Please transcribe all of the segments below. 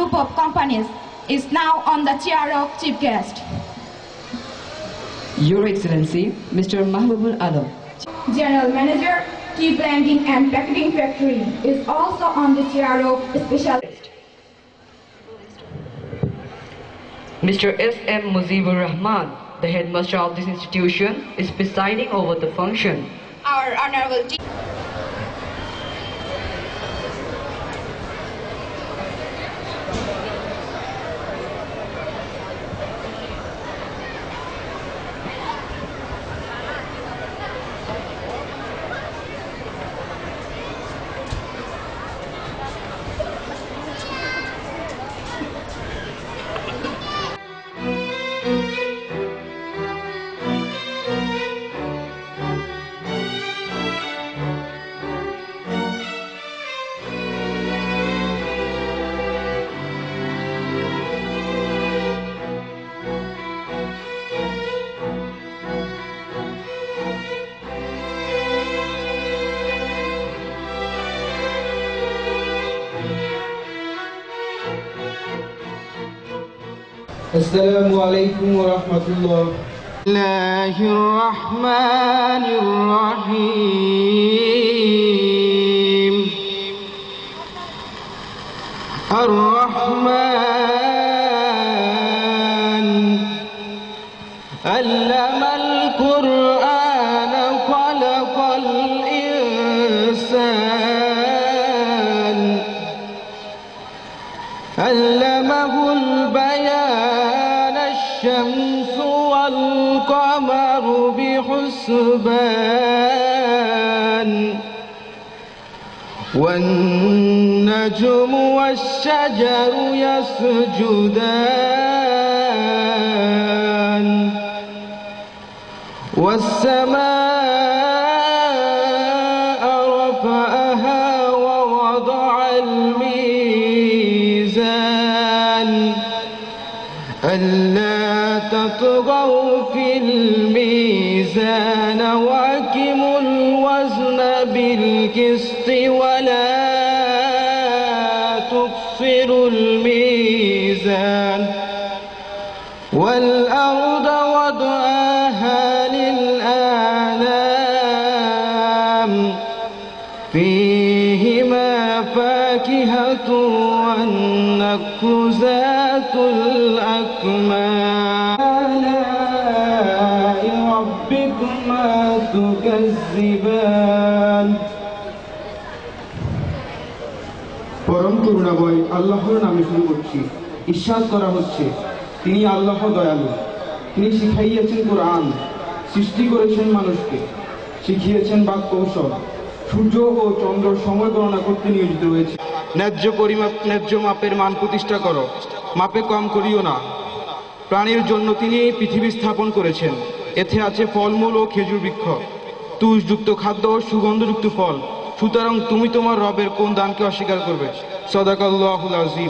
group of companies, is now on the chair of Chief Guest. Your Excellency, Mr. Mahbubul Alam, General Manager, Tea Blending and Packaging Factory, is also on the chair of Specialist. Mr. S.M. Mujibur Rahman, the headmaster of this institution, is presiding over the function. Our Honorable السلام عليكم ورحمة الله. الله الرحمن الرحيم. الرحمن علم القرآن خلق الإنسان علمه البيان الشمس والقمر بحسبان والنجم والشجر يسجدان والسماء رفعها ووضع الميزان ألا تطغوا في الميزان وأقيموا الوزن بالقسط ولا تخسروا الميزان والأرض وضعها للأنام فيهما فاكهة والنخل ذات الأكمام آلاء ربكما تكذبان. পরম করুণাময় আল্লাহর নামে শুরু করছি। ইরশাদ করা হচ্ছে, তিনি আল্লাহ দয়ালু। তিনি শিখাইয়েছেন কোরআন, সৃষ্টি করেছেন মানুষকে, শিখিয়েছেন বাক কৌশল। সূর্য ও চন্দ্র সময় গণনা করতে নিয়োজিত হয়েছে। ন্যায্য মাপের মান প্রতিষ্ঠা করো, মাপে কম করিও না। প্রাণীর জন্য তিনি এই পৃথিবী স্থাপন করেছেন। এতে আছে ফলমূল ও খেজুর বৃক্ষ, তুষযুক্ত খাদ্য ও সুগন্ধযুক্ত ফল। সুতরাং তুমি তোমার রবের কোন দানকে অস্বীকার করবে? সাদাকাল্লাহুল আযীম।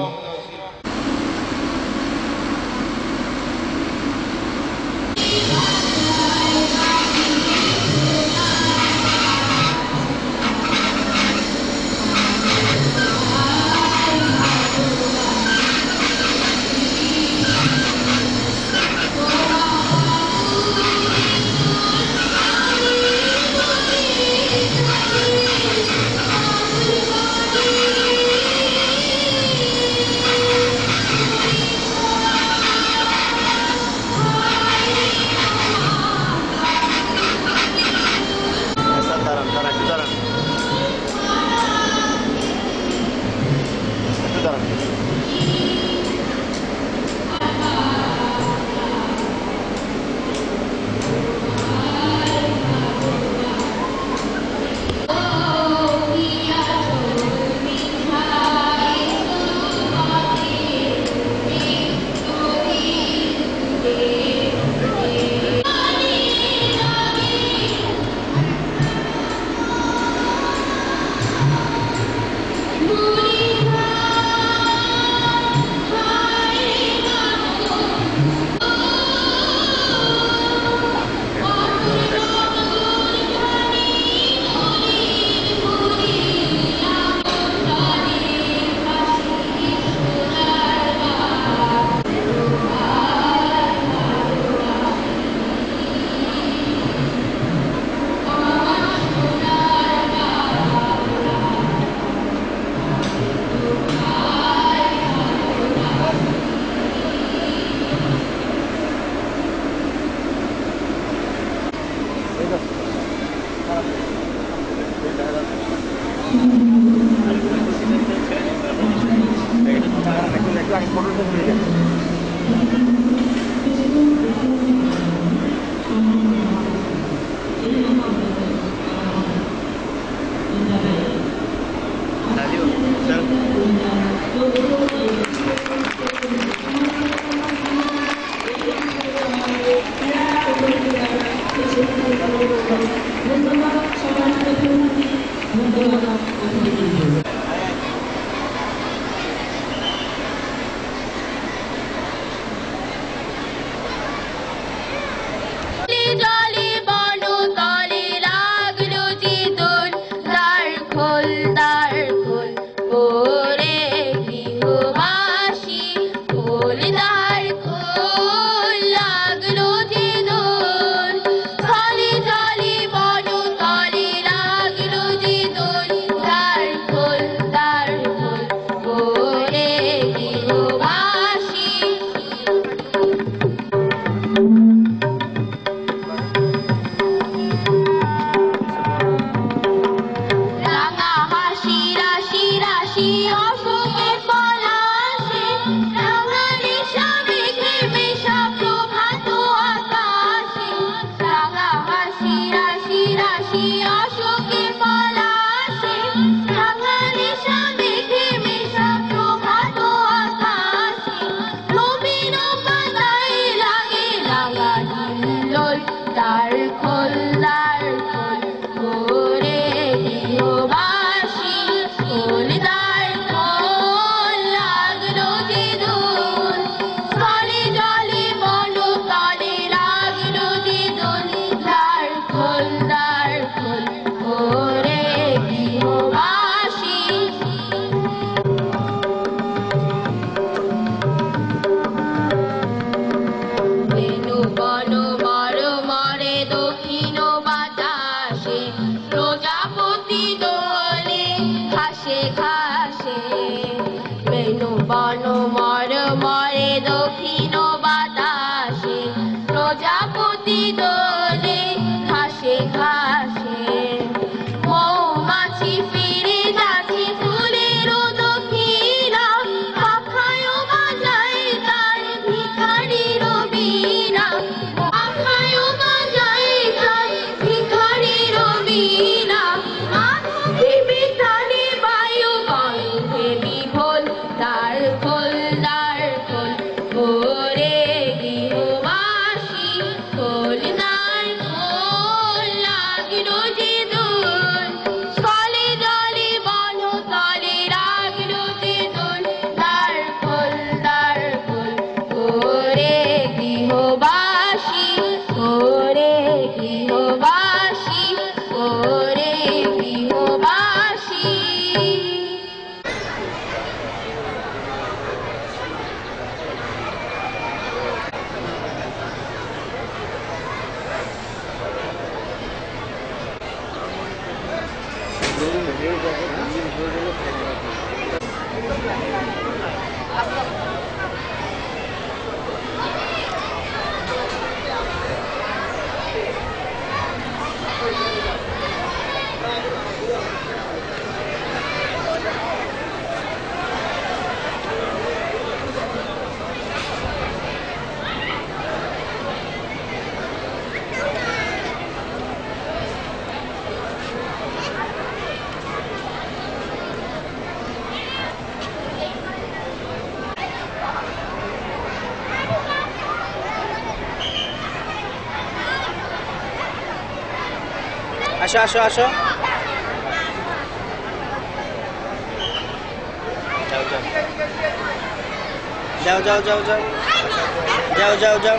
আসো আসো আসো যাও যাও যাও যাও যাও যাও যাও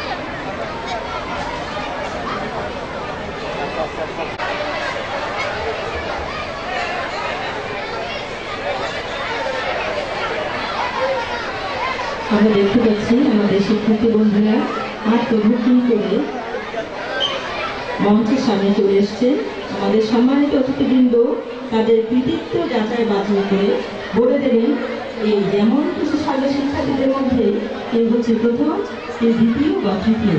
আমরা দেখতে পাচ্ছি আমাদের শিক্ষার্থী বন্ধুরা আত্মভূতি করে মঞ্চের সামনে চলে এসছে। আমাদের সম্মানিত অতিথিবৃন্দ তাদের কৃতিত্ব যাচাই বাছাই করে বলে দেবেন এই যেমন কিছু সাবেক শিক্ষার্থীদের মধ্যে কেউ হচ্ছে প্রথম, কেউ দ্বিতীয় বা তৃতীয়।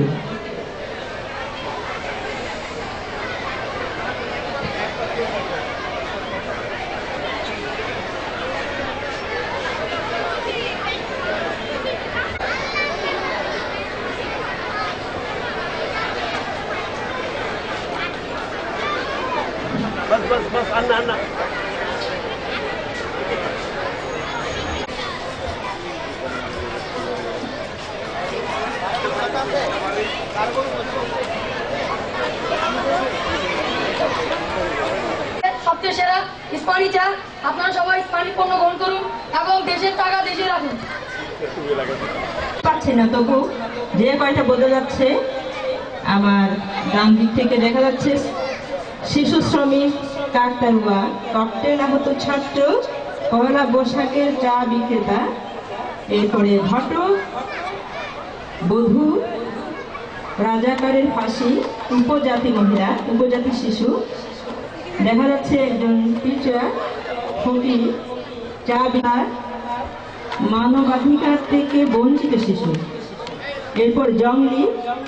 ইস্পানি চা, আপনারা সবাই ইস্পানি পণ্য গ্রহণ করুন এবং দেশের টাকা দেশে রাখুন। পাচ্ছি না, তবু যে কয়টা বোঝা যাচ্ছে, আমার ডান দিক থেকে দেখা যাচ্ছে শিশু শ্রমিক কাকতারুয়া, ককটেল আহত ছাত্র, পয়লা বৈশাখের চা বিক্রেতা, এরপরে ঘটক, বধূ, রাজাকারের ফাঁসি, উপজাতি মহিলা, উপজাতি শিশু, দেখা যাচ্ছে একজন টিচার, ফকির, চা বিকার, মানবাধিকার থেকে বঞ্চিত শিশু, এরপর জঙ্গলি,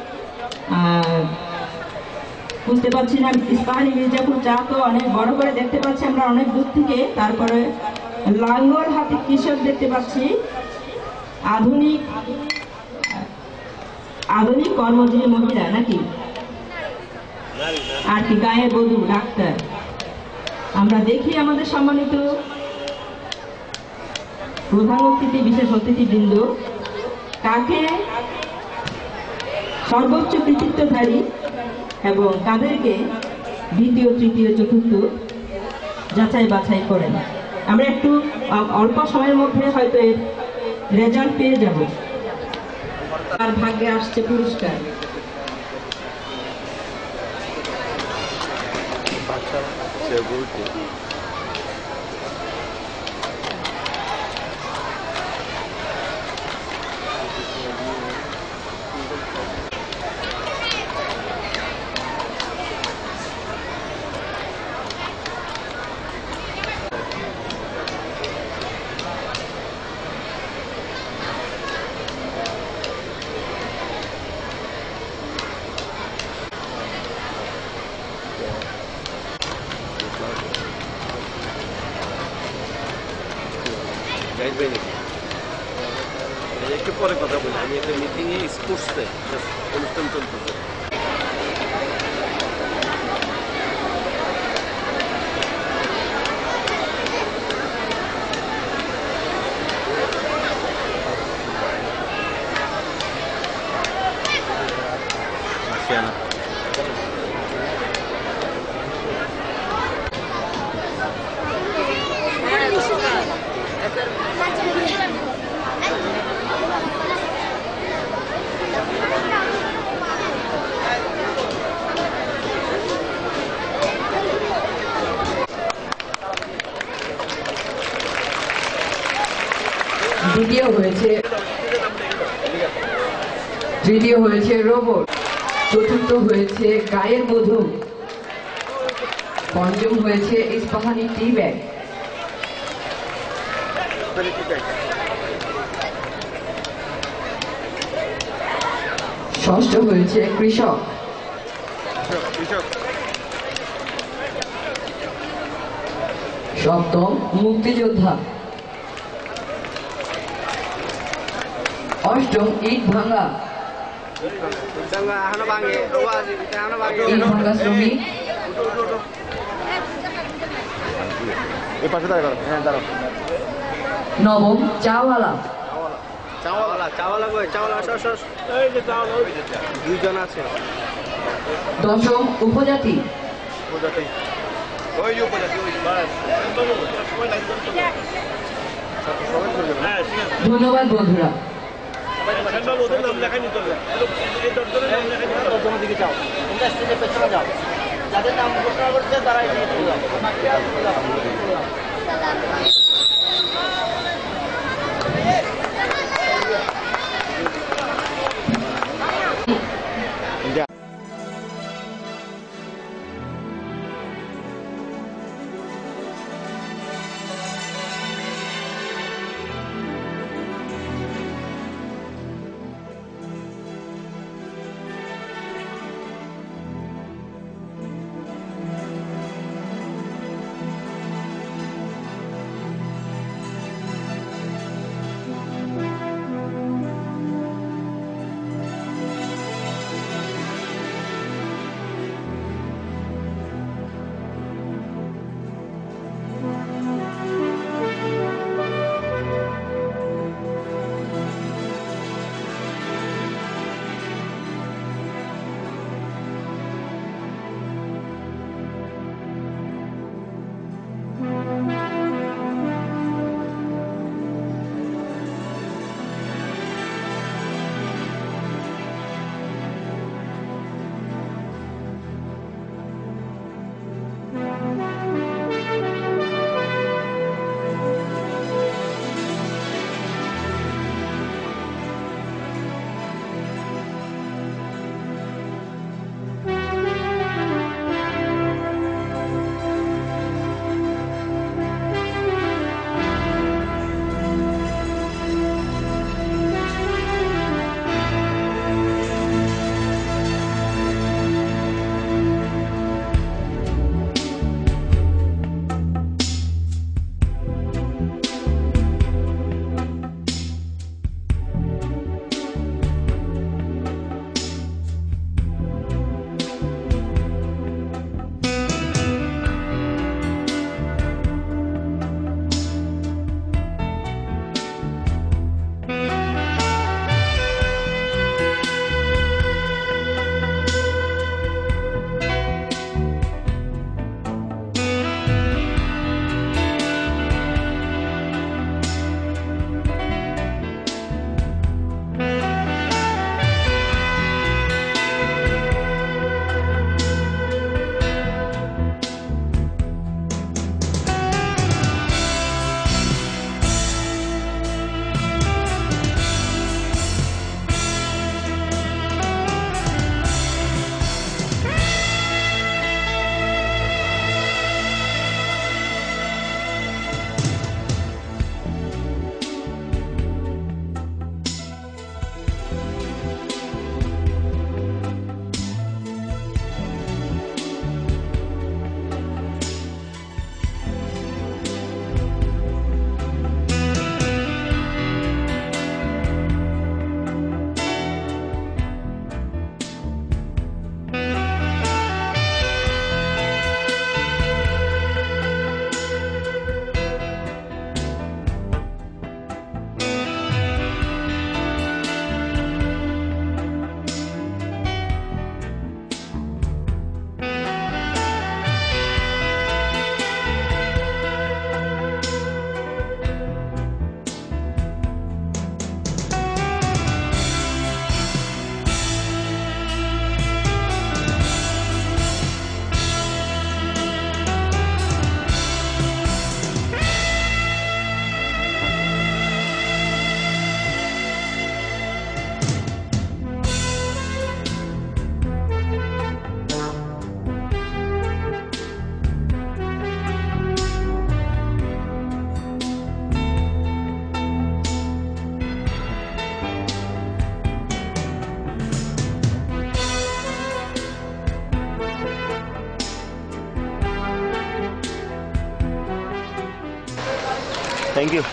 বুঝতে পারছি না, ইস্পাহানি মির্জাপুর চা তো অনেক বড় করে দেখতে পাচ্ছি আমরা অনেক দূর থেকে। তারপরে লাঙ্গল হাতে কৃষক দেখতে পাচ্ছি, আধুনিক আধুনিক কর্মজীবী মহিলা নাকি, আর কি গায়ে বধূ, ডাক্তার। আমরা দেখি আমাদের সম্মানিত প্রধান অতিথি, বিশেষ অতিথিবৃন্দ কাকে সর্বোচ্চ কৃতিত্বধারী এবং তাদেরকে দ্বিতীয়, তৃতীয়, চতুর্থ যাচাই বাছাই করেন। আমরা একটু অল্প সময়ের মধ্যে হয়তো এর রেজাল্ট পেয়ে যাব। আর ভাগ্যে আসছে পুরস্কার। একটু পরে কথা বলি, আমি একটা মিটিংয়ে স্পোর্টসে অনুষ্ঠান চলতেছে। তৃতীয় হয়েছে রোবট, চতুর্থ হয়েছে গায়ের মধু, পঞ্চম হয়েছে ইস্পাহানি টি ব্যাগ, ষষ্ঠ হয়েছে কৃষক, সপ্তম মুক্তিযোদ্ধা, অষ্টম ইট ভাঙা, ইট ভাঙা শ্রমিক, নবম চাওয়ালা, দুইজন আছে, দশম উপজাতি, ধন্যবাদ বন্ধুরা। যাদের নাম ঘোষণা করছে তারা এগিয়ে যাও। Thank you.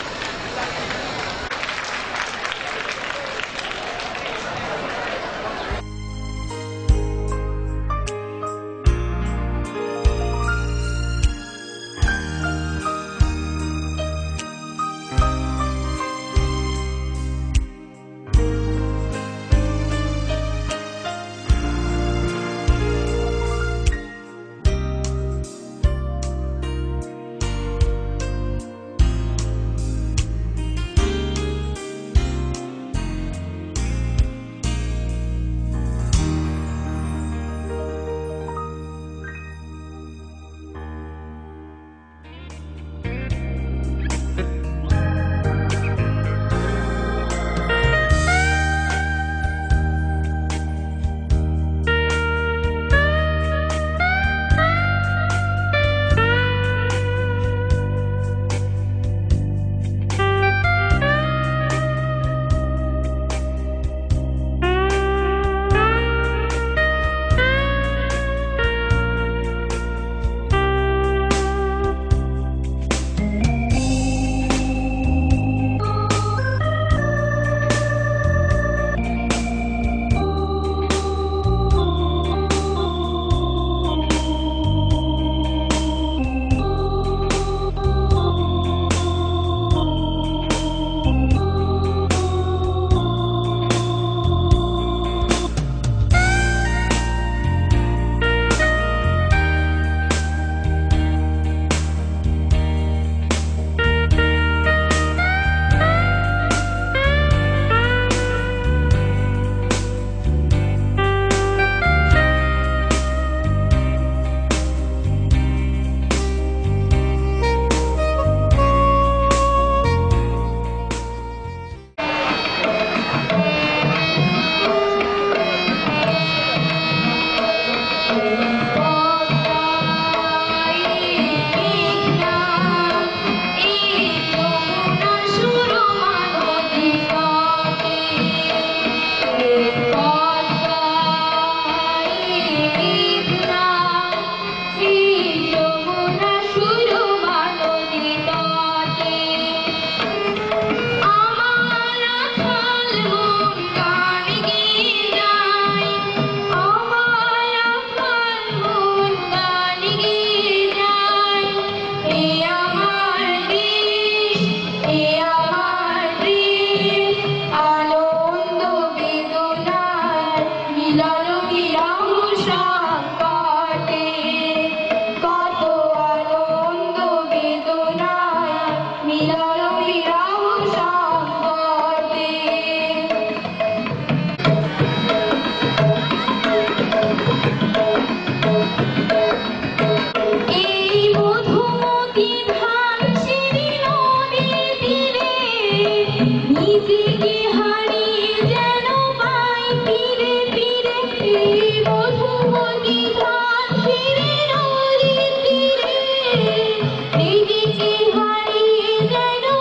হারিয়ে যেন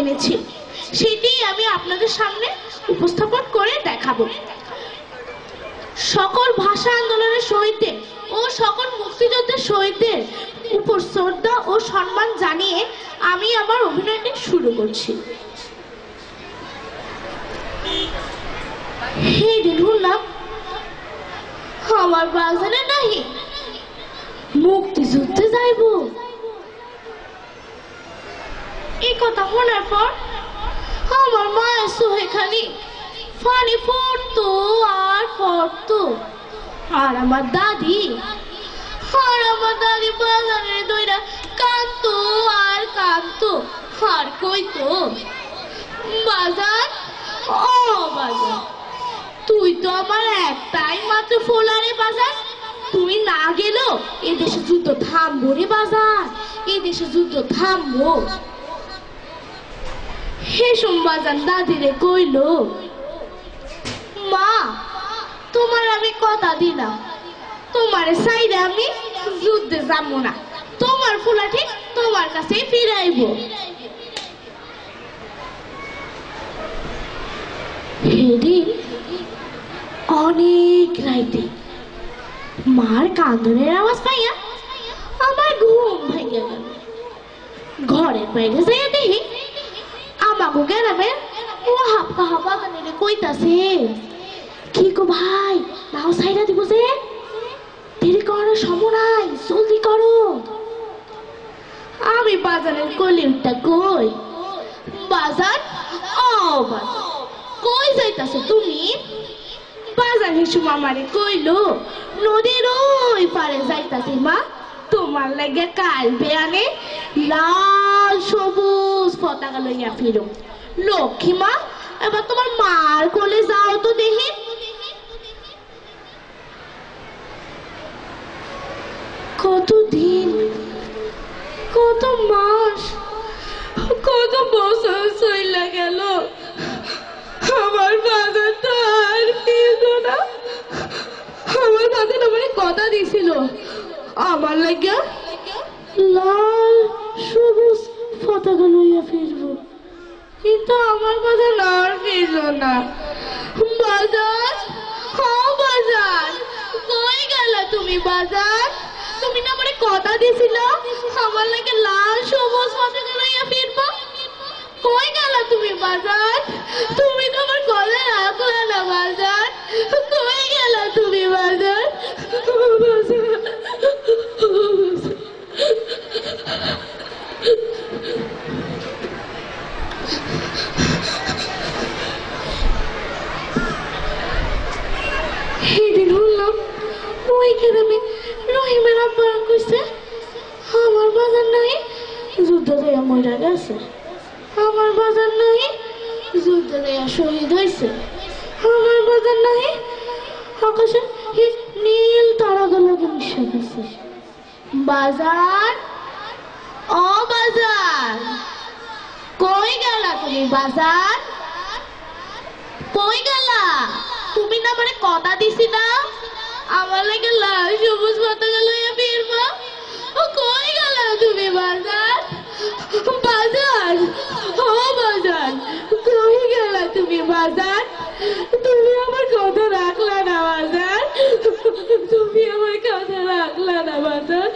এনেছি, সেটি আমি আপনাদের সামনে উপস্থাপন করে দেখাবো। সকল ভাষা আন্দোলনের শহীদদের ও সকল মুক্তিযোদ্ধার শহীদদের উপর শ্রদ্ধা ও সম্মান জানিয়ে আমি আমার অভিনয়টি শুরু করছি। সেদিন শুনলাম আমার বাজারে নাহি মুক্তিযুদ্ধে যাইব। এই কথা শোনার পর আমার মায়ের চোখে খালি পানি পড়তো আর পড়তো। আর আমার দাদি বাজারে দইরা কাঁদতো আর কাঁদতো আর কইতো, বাজার ও বাজার, তুই তো আমার একটাই মাত্র ফোলারে বাজার, তুই না গেল এদেশে যুদ্ধ থামবো রে বাজার, এদেশে যুদ্ধ থামবো। হেসুম বাজার দাদিরে কইল, মা তোমার আমি কথা দিলাম, তোমার সাইডে আমি যুদ্ধে যাবো না, তোমার ফুলা ঠিক তোমার কাছে ফিরাইব। সেদিন অনেক রাইতে মার কাঁদনের আওয়াজ পাইয়া আমার ঘুম ভেঙে গেল। ঘরের বাইরে যাইয়া দেখি আমাকে গ্রামে ও হাপকা হাপা গানে কইতাছে, কি গো ভাই নাও সাইডা দিব যে, দেরি করার সময় নাই, জলদি করো। আমি বাজারের কলিমটা কই, বাজার ও বাজার কই যাইতাছো তুমি? বাজার হিসু মামারে কইল, নদীর ওই পারে যাইতাছি মা, তোমার লাগে কাল বেয়ানে লাল সবুজ পতাকা লইয়া ফিরো। লক্ষ্মী মা এবার তোমার মার কোলে যাও তো দেখি। কতদিন, কত মাস, কত বছর চইলা গেল, আমার বাজার তো আর ফিরলো না। আমার বাজার আমাকে কথা দিছিল আমার লাগে লাল সবুজ পতাকা লইয়া ফিরবো, কিন্তু আমার বাজার আর ফিরলো না। বাজার ও বাজার কই গেলা তুমি? বাজার তুমি না আমারে কথা দিছিল আমার লাগে লাল সবুজ পতাকা লইয়া ফিরবো, কই গেলা তুমি? বাজার তুমি তো আমার কথা রাখলা না। বাজার কই গেলা তুমি? বাজার সেদিন শুনলাম ওই গ্রামে রহিমের আব্বা কইছে আমার বাজার নাই যুদ্ধ দেয়া মরে গেছে, আমার বাজার নাই যুদ্ধ দেয়া শহীদ হয়েছে, আমার বাজার নাই আকাশে নীল তারাগুলো মিশে গেছে। বাজার ও বাজার কই গেলা তুমি? বাজার কই গেলা তুমি? না মানে কথা দিছি না আমার লাগে লাল সবুজ পতাকা লইয়া ফিরবো, কই গেলা তুমি? বাজার বাজার ও বাজার কই গেলা তুমি? বাজার তুমি আমার কথা রাখলা না। বাজার তুমি আমার কথা রাখলা না। বাজার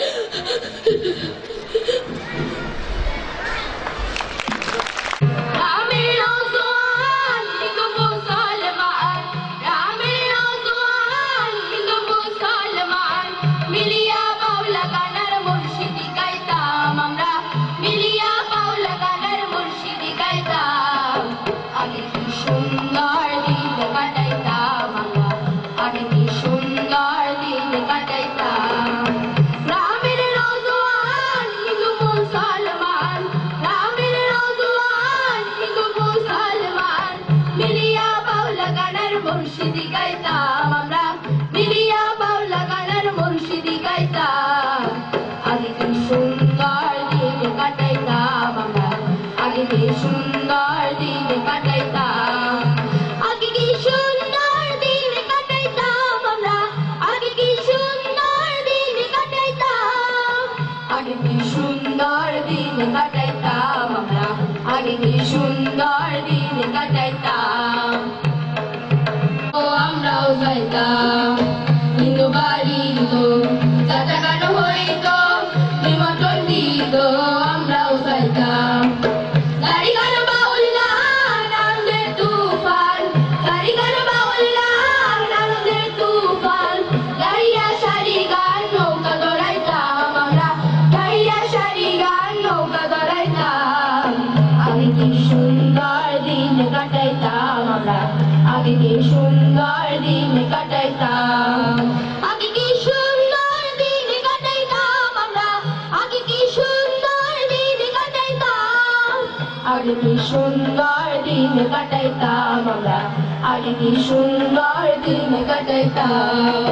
কি সুন্দর দিন কাটাইতাম ও আমরাও যাইতাম হিন্দু বাড়ির লোক চাচা গান হইতো নিমন্ত্রণ দিত আমরাও যাইতাম গাড়ি গান বাউল গান আনন্দের তুফান গাড়ি গান বাউল গান আনন্দের তুফান গাড়িয়া সারি গান নৌকা দৌড়াইতাম আমরা গাড়িয়া সারি গান নৌকা দৌড়াইতাম আগে কি সুন্দর দিন কাটাইতাম আমরা আগে কি সুন্দর দিন কাটাইতাম আগে কি সুন্দর দিন কাটাইতাম আমরা আগে কি সুন্দর দিন কাটাইতাম আগে কি সুন্দর দিন কাটাইতাম আমরা আগে কি সুন্দর দিন কাটাইতাম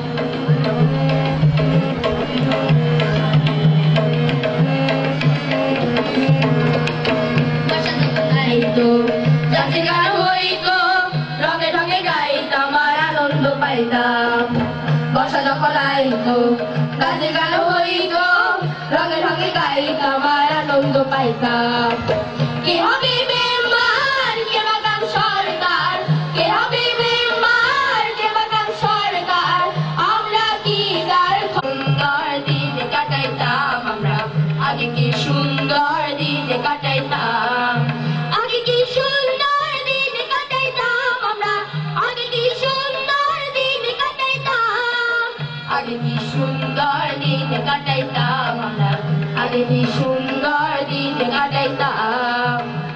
যাতে গান হইতো রঙে ঢঙে গাইতাম আর আনন্দ পাইতাম বর্ষা যখন আইতো গাছে গান হইতো রঙে ঢঙে গাইতাম আর আনন্দ পাইতাম কে হবে মেম্বার কে বাগান সরকার কে হবে মেম্বার কে বাগান সরকার আমরা কি তার সুন্দর দিন কাটাইতাম আমরা আগে কি সুন্দর দিন কাটাইতাম আগে কি সুন্দর দিন কাটাইতাম আমরা আগে কি সুন্দর দিন কাটাইতাম আগে কি সুন্দর দিন কাটাইতাম আমরা আগে কি সুন্দর দিন কাটাইতাম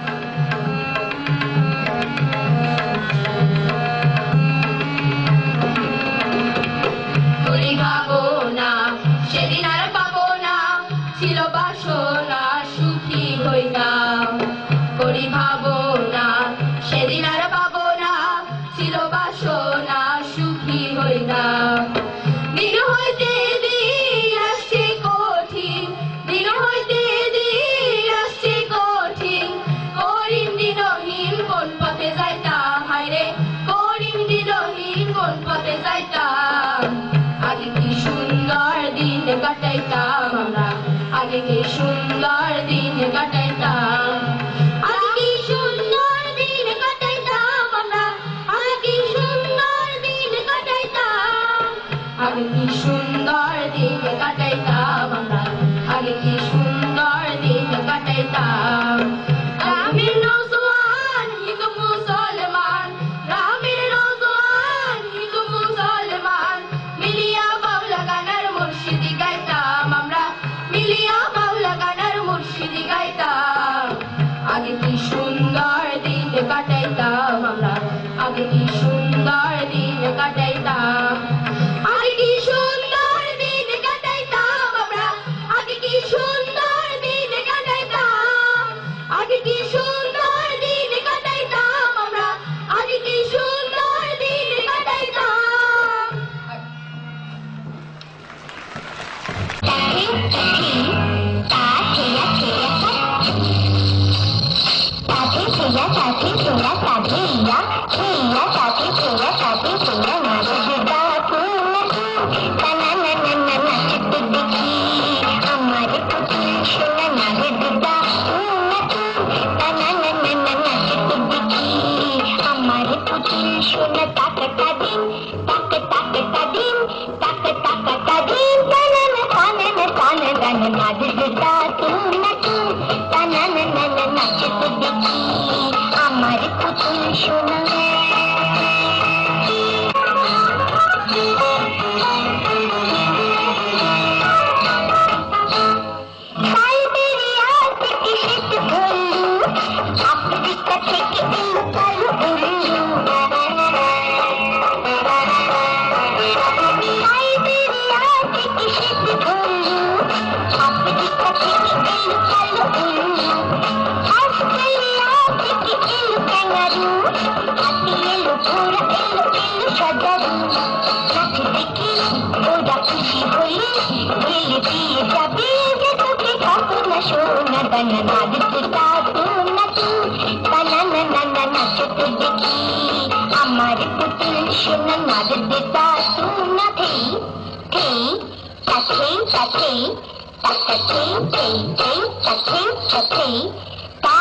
তুই ভাবো না সেদিন আর পাবো না ছিল বাসনা সুখী হইতাম করি ভাবো না সেদিন আর পাবো না ছিল বাসনা সুখী হইতাম দিন হইতে দিন আসছে কঠিন দিন হইতে দিন আসছে কঠিন করিম দিনহীন কোন পথে যাইতাম হায়রে করিম দিনহীন কোন পথে যাইতাম আগে কি সুন্দর দিন কাটাইতাম আমরা আগে কি সুন্দর দিন কাটাইতাম আগে কি সুন্দর দিন কাটাইতাম আমরা আগে কি সুন্দর দিন কাটাইতাম আগে কি সুন্দর দিন কাটাইতাম আমরা আগে কি সুন্দর দিন কাটাইতাম রামের নওজোয়ান হিন্দু মুসলমান রামের নওজোয়ান হিন্দু মুসলমান মিলিয়া বাউলা গানের মুর্শিদি গাইতাম আমরা মিলিয়া বাউলা গানের মুর্শিদি গাইতাম আগে কি সুন্দর দিন কাটাইতাম আমরা আগে কি সুন্দর দিন কাটাইতাম আগে কি সুন্দর দিন কাটাইতাম আমরা আগে কি সুন্দর দিন কাটাইতাম আগে কি সুন্দর দিন কাটাইতাম আমরা আগে কি সুন্দর দিন কাটাইতাম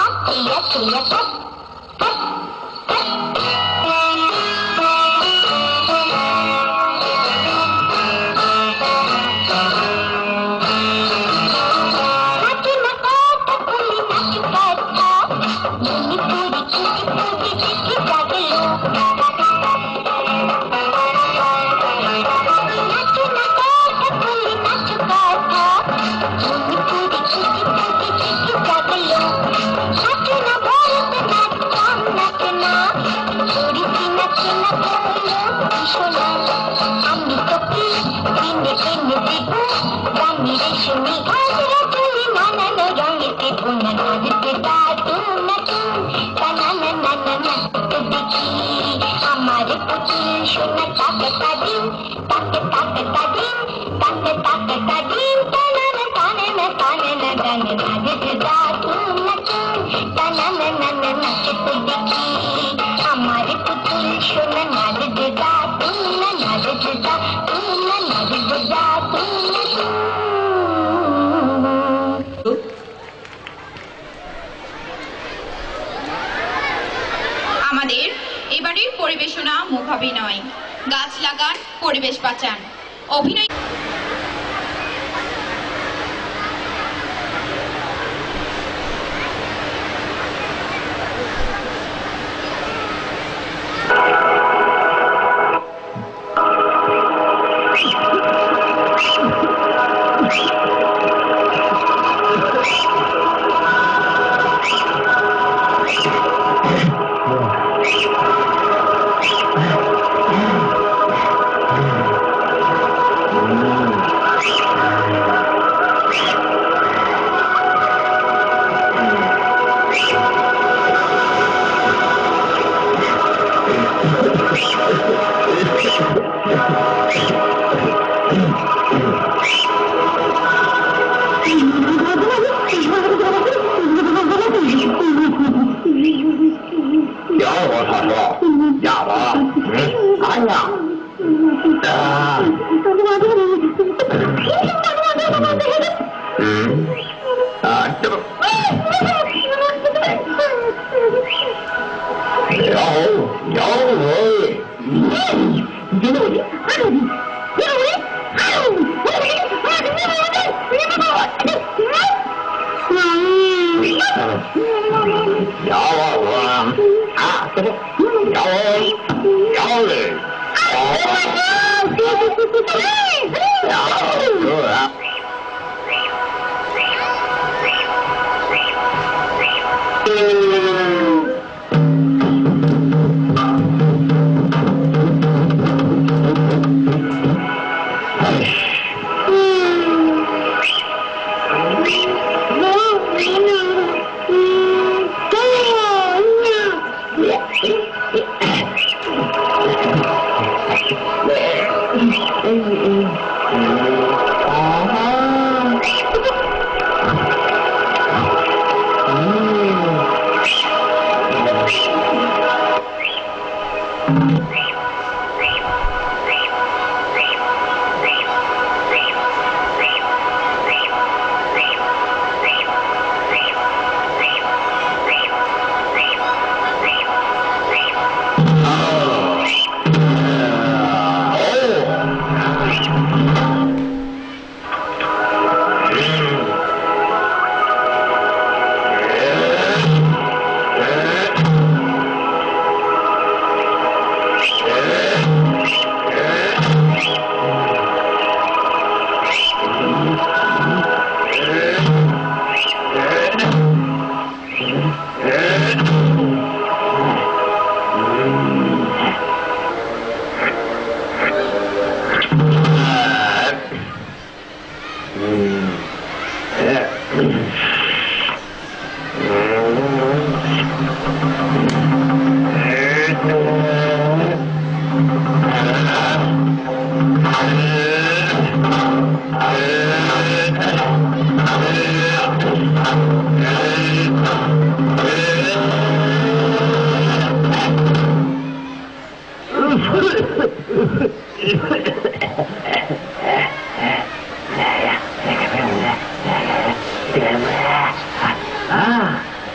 আমাদের এবারের পরিবেশনা মুখাভিনয়। গাছ লাগান, পরিবেশ বাঁচান। অভিনয়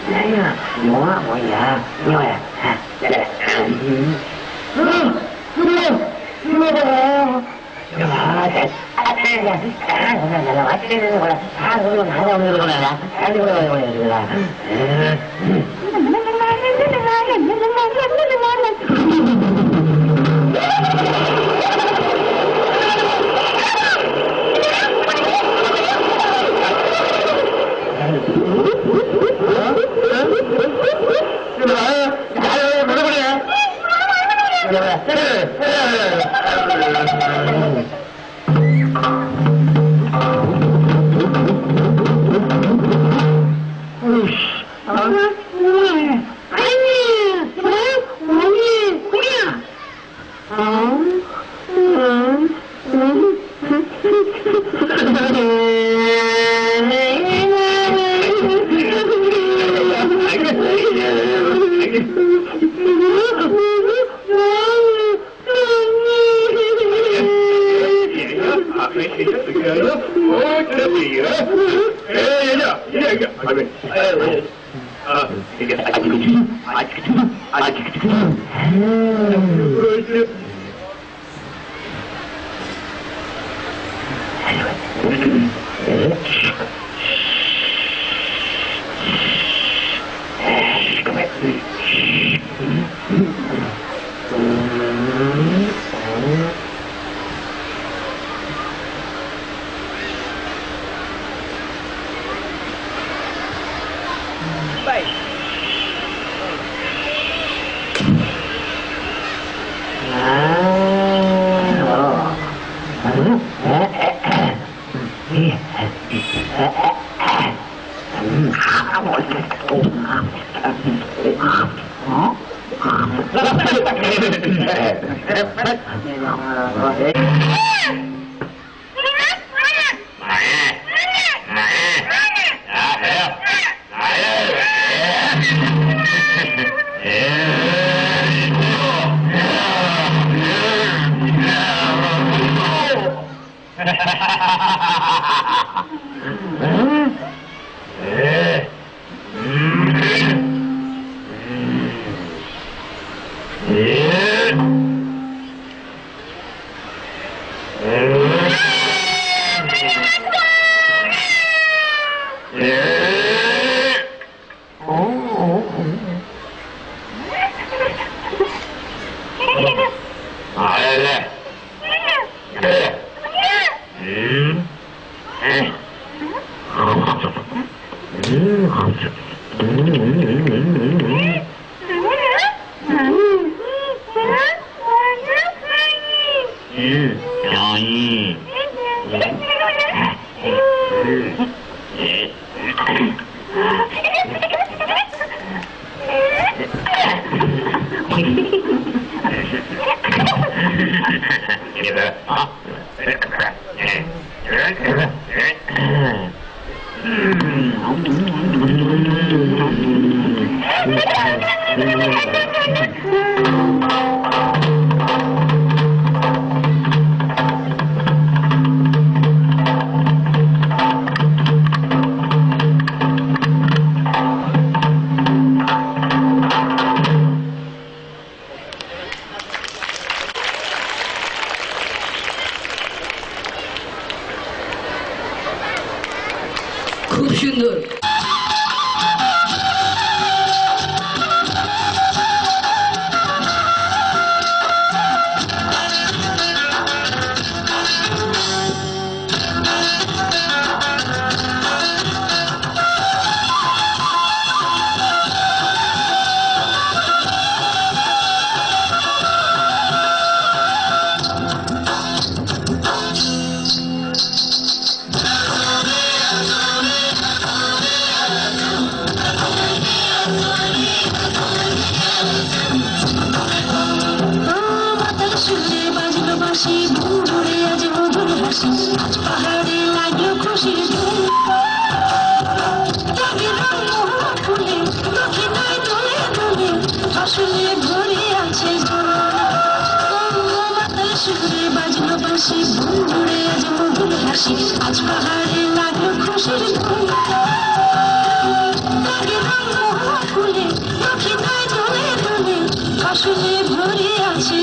খুব সুন্দর। আজ পাহাড়ে লাগলো খুশির আসলে ভরে আছে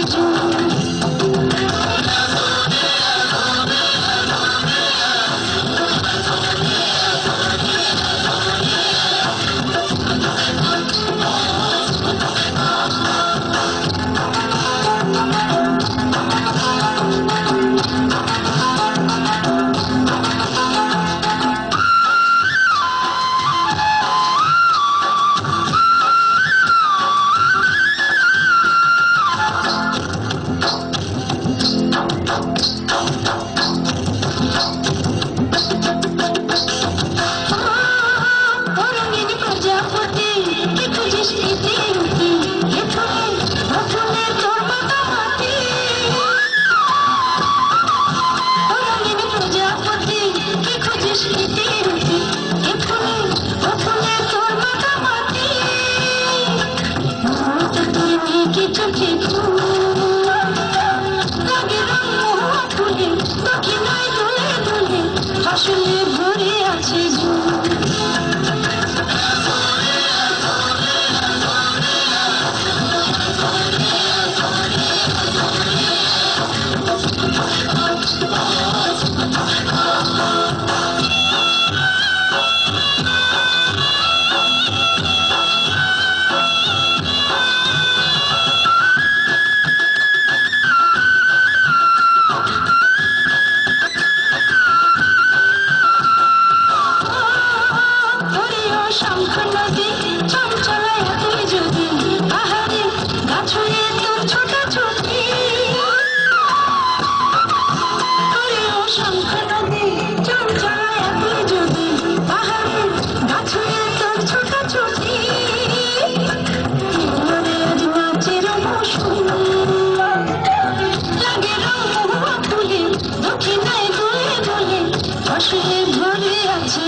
আসলে ভরে আছে আসলে ভরে আছে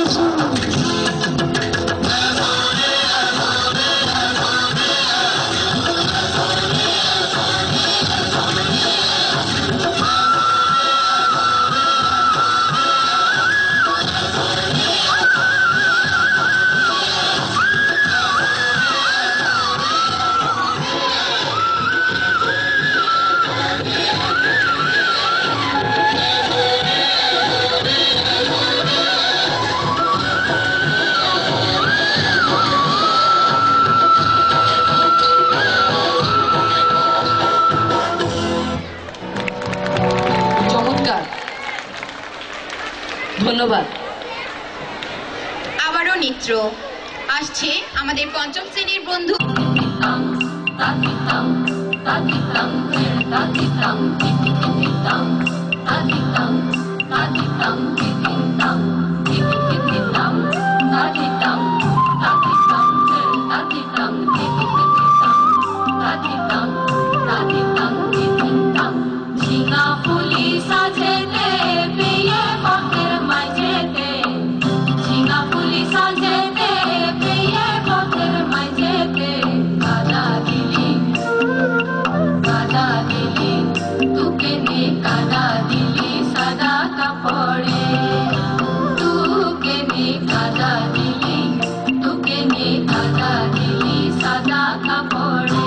ধন্যবাদ। আবারও নৃত্য আসছে আমাদের পঞ্চম শ্রেণীর বন্ধু ঝিঙা ফুলি সাজেতে পেয়ে পথের মাঝেতে ঝিঙা ফুলি সাজেতে পেয়ে পথের মাঝেতে কাদা দিলি তুকে নে কাদা দিলি সাদা কাপড়ে তুকে নে কাদা দিলি সাদা কাপড়ে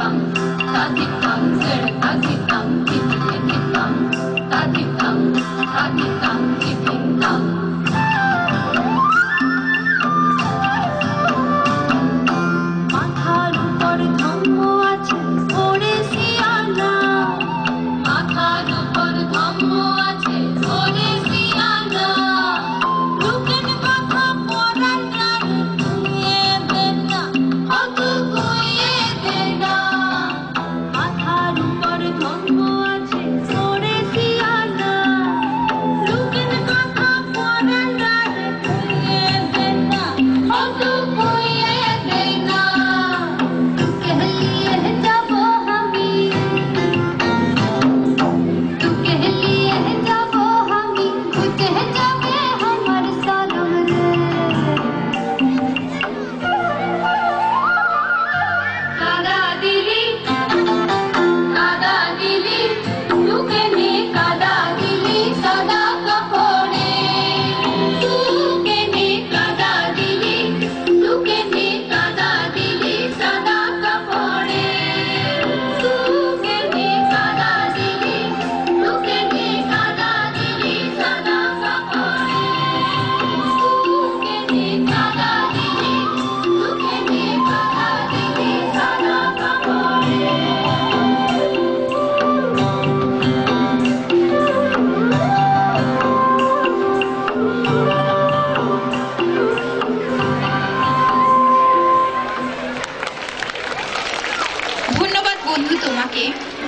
tang ta di tang zer ta di tang di di tang ta di tang di tang মাথার উপর ধম্ম আছে পড়েছি আনা মাথার উপর ধম্ম আছে পড়েছি আনা লোকের কথা পড়ার রানী কুয়ে দেন না অত কুয়ে দেন না মাথার উপর ধম্ম আছে পড়েছি আনা লোকের কথা পড়ার রানী কুয়ে দেন না অত কুয়ে দেন না ধন্যবাদ বন্ধু তোমাকে